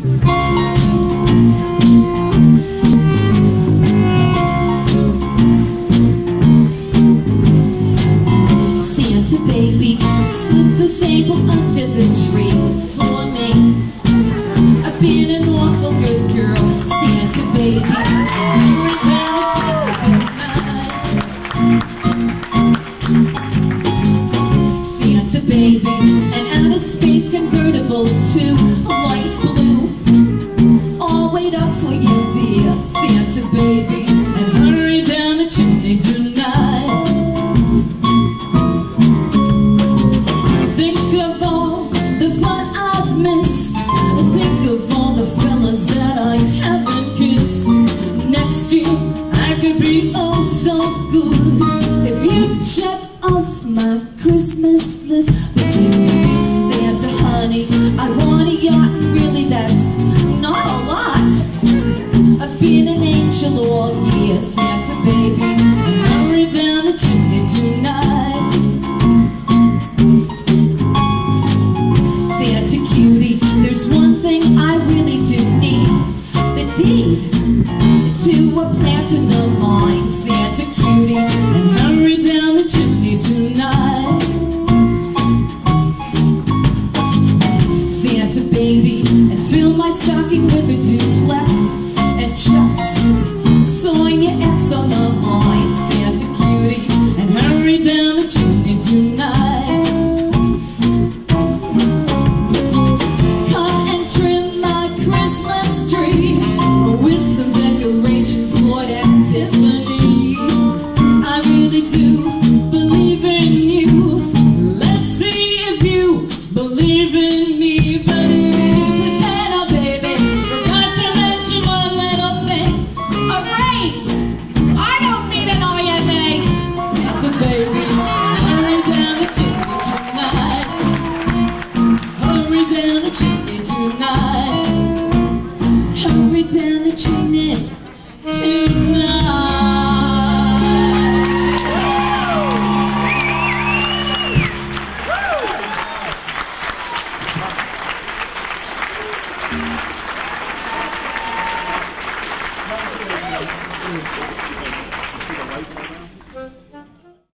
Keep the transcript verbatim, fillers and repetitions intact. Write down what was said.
SantaBaby, slip the sable under the tree for me. I've been an awful good girl, SantaBaby. You're down the chimney tonight. SantaBaby, an outer space convertible to light blue. I'll wait up for you, dear SantaBaby, and hurry down the chimney tonight. Think of all the fun I've missed. Think of all the fellas that I haven't kissed. Next year I could be oh so good if you check off my Christmas list. But do you, Santa honey, I want a yacht, and really that's not a lot. I've been an angel all year, SantaBaby, and hurry down the chimney tonight. Santa cutie, there's one thing I really do need, the deed to a platinum mine, Santa cutie, and hurry down the chimney tonight. SantaBaby, and fill my stocking with a duplex and checks. Sign your X on the line, Santa cutie, and hurry down the chimney tonight. Come and trim my Christmas tree with some decorations bought at Tiffany. I really do believe in you. Let's see if you believe in me. But SantaBaby, forgot to mention one little thing. A raise! I don't need an I M A. SantaBaby, hurry down the chimney tonight. Hurry down the chimney tonight. Hurry down the chimney tonight. Thank you.